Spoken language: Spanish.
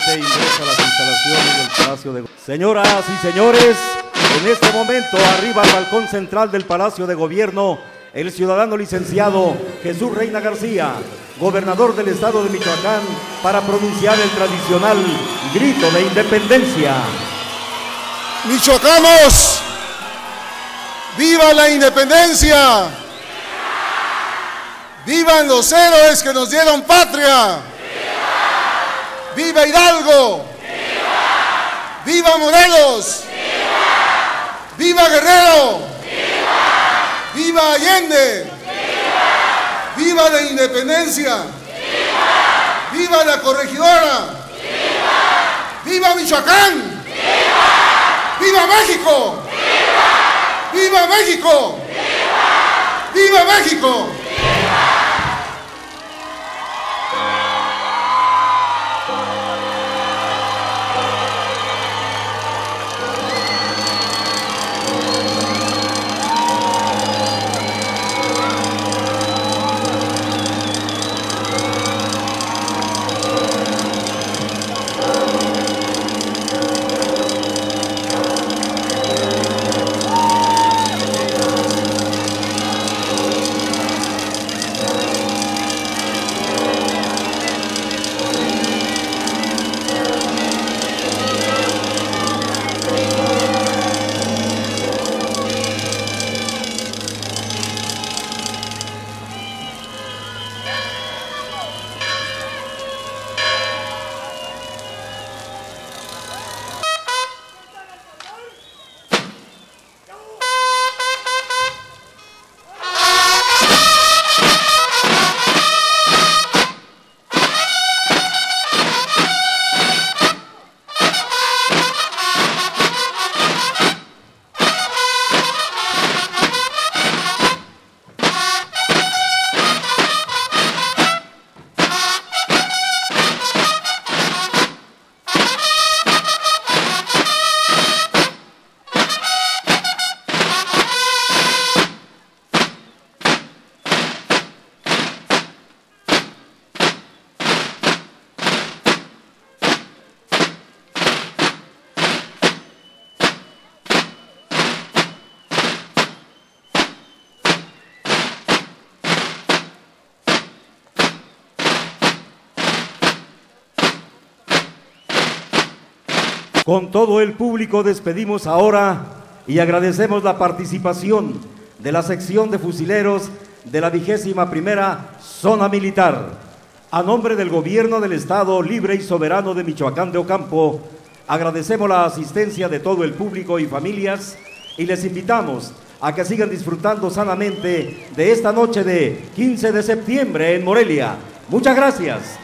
Presidente ingresa a las instalaciones del Palacio de Gobierno. Señoras y señores, en este momento arriba al balcón central del Palacio de Gobierno, el ciudadano licenciado Jesús Reina García, gobernador del estado de Michoacán, para pronunciar el tradicional grito de independencia. Michoacanos, ¡viva la independencia! ¡Vivan los héroes que nos dieron patria! ¡Viva Hidalgo! ¡Viva Morelos! ¡Viva Guerrero! ¡Viva Allende! ¡Viva la independencia! ¡Viva la corregidora! ¡Viva Michoacán! ¡Viva México! ¡Viva México! ¡Viva México! Con todo el público despedimos ahora y agradecemos la participación de la sección de fusileros de la 21ª Zona Militar. A nombre del Gobierno del Estado Libre y Soberano de Michoacán de Ocampo, agradecemos la asistencia de todo el público y familias y les invitamos a que sigan disfrutando sanamente de esta noche de 15 de septiembre en Morelia. Muchas gracias.